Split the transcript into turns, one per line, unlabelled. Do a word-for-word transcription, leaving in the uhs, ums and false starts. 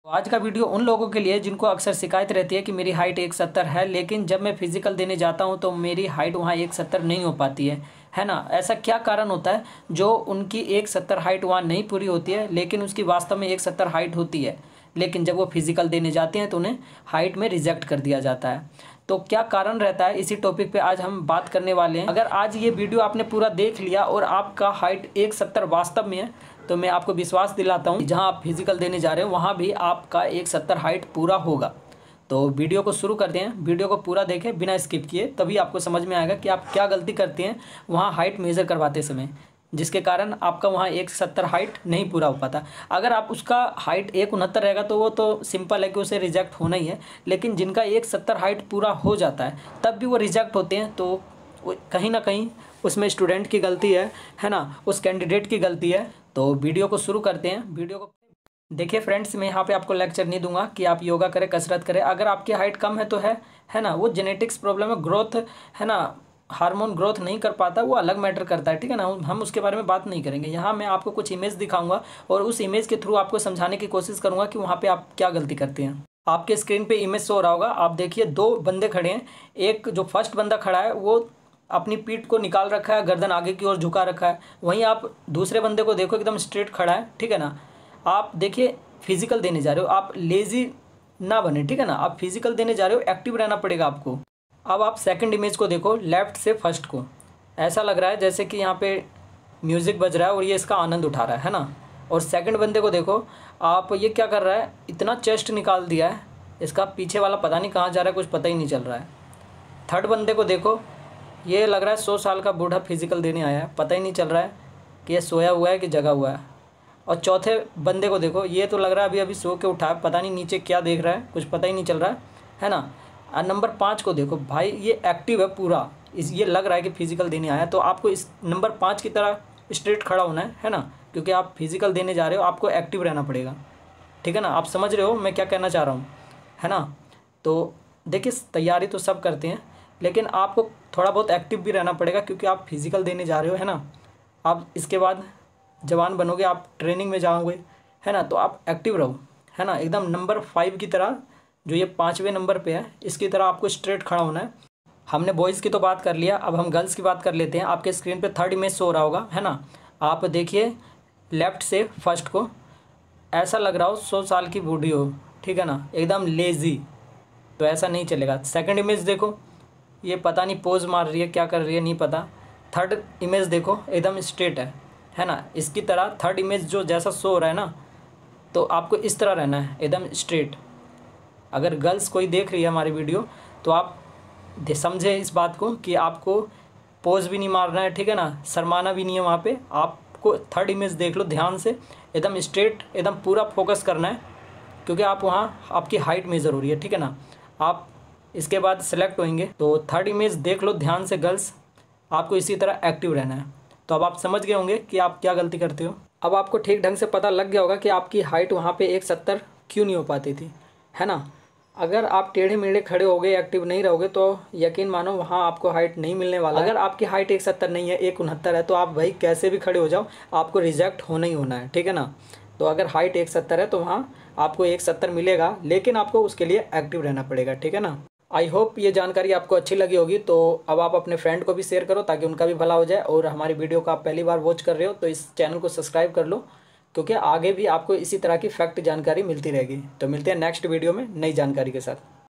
तो आज का वीडियो उन लोगों के लिए जिनको अक्सर शिकायत रहती है कि मेरी हाइट एक सत्तर है, लेकिन जब मैं फिजिकल देने जाता हूं तो मेरी हाइट वहां एक सत्तर नहीं हो पाती है है ना। ऐसा क्या कारण होता है जो उनकी एक सत्तर हाइट वहां नहीं पूरी होती है, लेकिन उसकी वास्तव में एक सत्तर हाइट होती है, लेकिन जब वो फिजिकल देने जाते हैं तो उन्हें हाइट में रिजेक्ट कर दिया जाता है। तो क्या कारण रहता है, इसी टॉपिक पे आज हम बात करने वाले हैं। अगर आज ये वीडियो आपने पूरा देख लिया और आपका हाइट एक सत्तर वास्तव में है, तो मैं आपको विश्वास दिलाता हूँ जहाँ आप फिजिकल देने जा रहे हो वहाँ भी आपका एक सत्तर हाइट पूरा होगा। तो वीडियो को शुरू करते हैं। वीडियो को पूरा देखें बिना स्किप किए, तभी आपको समझ में आएगा कि आप क्या गलती करते हैं वहाँ हाइट मेज़र करवाते समय, जिसके कारण आपका वहाँ एक सत्तर हाइट नहीं पूरा हो पाता। अगर आप उसका हाइट एक उनहत्तर रहेगा तो वो तो सिंपल है कि उसे रिजेक्ट होना ही है, लेकिन जिनका एक सत्तर हाइट पूरा हो जाता है तब भी वो रिजेक्ट होते हैं, तो कहीं ना कहीं उसमें स्टूडेंट की गलती है है ना, उस कैंडिडेट की गलती है। तो वीडियो को शुरू करते हैं। वीडियो को देखिए फ्रेंड्स, मैं यहाँ पे आपको लेक्चर नहीं दूंगा कि आप योगा करें, कसरत करें। अगर आपकी हाइट कम है तो है है ना, वो जेनेटिक्स प्रॉब्लम है, ग्रोथ है ना, हार्मोन ग्रोथ नहीं कर पाता, वो अलग मैटर करता है, ठीक है ना। हम उसके बारे में बात नहीं करेंगे। यहाँ मैं आपको कुछ इमेज दिखाऊंगा और उस इमेज के थ्रू आपको समझाने की कोशिश करूँगा कि वहाँ पर आप क्या गलती करते हैं। आपके स्क्रीन पर इमेज शो हो रहा होगा, आप देखिए दो बंदे खड़े हैं। एक जो फर्स्ट बंदा खड़ा है वो अपनी पीठ को निकाल रखा है, गर्दन आगे की ओर झुका रखा है। वहीं आप दूसरे बंदे को देखो, एकदम स्ट्रेट खड़ा है, ठीक है ना। आप देखिए फिजिकल देने जा रहे हो, आप लेजी ना बने, ठीक है ना। आप फिजिकल देने जा रहे हो, एक्टिव रहना पड़ेगा आपको। अब आप सेकंड इमेज को देखो, लेफ्ट से फर्स्ट को। ऐसा लग रहा है जैसे कि यहाँ पे म्यूज़िक बज रहा है और ये इसका आनंद उठा रहा है है ना। और सेकंड बंदे को देखो आप, ये क्या कर रहा है, इतना चेस्ट निकाल दिया है, इसका पीछे वाला पता नहीं कहाँ जा रहा है, कुछ पता ही नहीं चल रहा है। थर्ड बंदे को देखो, ये लग रहा है सौ साल का बूढ़ा फिजिकल देने आया है, पता ही नहीं चल रहा है कि ये सोया हुआ है कि जगा हुआ है। और चौथे बंदे को देखो, ये तो लग रहा है अभी अभी सो के उठा है, पता नहीं नीचे क्या देख रहा है, कुछ पता ही नहीं चल रहा है है ना। और नंबर पाँच को देखो, भाई ये एक्टिव है पूरा, इस ये लग रहा है कि फिजिकल देने आया है। तो आपको इस नंबर पाँच की तरह स्ट्रेट खड़ा होना है है ना, क्योंकि आप फिजिकल देने जा रहे हो, आपको एक्टिव रहना पड़ेगा, ठीक है ना। आप समझ रहे हो मैं क्या कहना चाह रहा हूँ, है ना। तो देखिए तैयारी तो सब करते हैं, लेकिन आपको थोड़ा बहुत एक्टिव भी रहना पड़ेगा, क्योंकि आप फिजिकल देने जा रहे हो है ना। आप इसके बाद जवान बनोगे, आप ट्रेनिंग में जाओगे है ना, तो आप एक्टिव रहो है ना, एकदम नंबर फाइव की तरह, जो ये पाँचवें नंबर पे है, इसकी तरह आपको स्ट्रेट खड़ा होना है। हमने बॉयज़ की तो बात कर लिया, अब हम गर्ल्स की बात कर लेते हैं। आपके स्क्रीन पे थर्ड इमेज शो हो रहा होगा है ना। आप देखिए लेफ्ट से फर्स्ट को, ऐसा लग रहा हो सौ साल की बूढ़ी हो, ठीक है ना, एकदम लेज़ी, तो ऐसा नहीं चलेगा। सेकेंड इमेज देखो, ये पता नहीं पोज मार रही है, क्या कर रही है नहीं पता। थर्ड इमेज देखो, एकदम स्ट्रेट है है ना, इसकी तरह थर्ड इमेज जो जैसा शो हो रहा है ना, तो आपको इस तरह रहना है, एकदम स्ट्रेट। अगर गर्ल्स कोई देख रही है हमारी वीडियो तो आप समझे इस बात को कि आपको पोज भी नहीं मारना है, ठीक है ना, शर्माना भी नहीं है वहाँ पे। आपको थर्ड इमेज देख लो ध्यान से, एकदम स्ट्रेट, एकदम पूरा फोकस करना है, क्योंकि आप वहाँ आपकी हाइट मेज़र हो रही है, ठीक है ना। आप इसके बाद सेलेक्ट होंगे, तो थर्ड इमेज देख लो ध्यान से गर्ल्स, आपको इसी तरह एक्टिव रहना है। तो अब आप समझ गए होंगे कि आप क्या गलती करते हो। अब आपको ठीक ढंग से पता लग गया होगा कि आपकी हाइट वहाँ पे एक सत्तर क्यों नहीं हो पाती थी, है ना। अगर आप टेढ़े मेढ़े खड़े हो गए, एक्टिव नहीं रहोगे, तो यकीन मानो वहाँ आपको हाइट नहीं मिलने वाला। अगर आपकी हाइट एक सत्तर नहीं है, एक उनहत्तर है, तो आप भाई कैसे भी खड़े हो जाओ, आपको रिजेक्ट होना ही होना है, ठीक है ना। तो अगर हाइट एक सत्तर है तो वहाँ आपको एक सत्तर मिलेगा, लेकिन आपको उसके लिए एक्टिव रहना पड़ेगा, ठीक है ना। आई होप ये जानकारी आपको अच्छी लगी होगी। तो अब आप अपने फ्रेंड को भी शेयर करो ताकि उनका भी भला हो जाए। और हमारी वीडियो को आप पहली बार वॉच कर रहे हो तो इस चैनल को सब्सक्राइब कर लो, क्योंकि आगे भी आपको इसी तरह की फैक्ट जानकारी मिलती रहेगी। तो मिलते हैं नेक्स्ट वीडियो में नई जानकारी के साथ।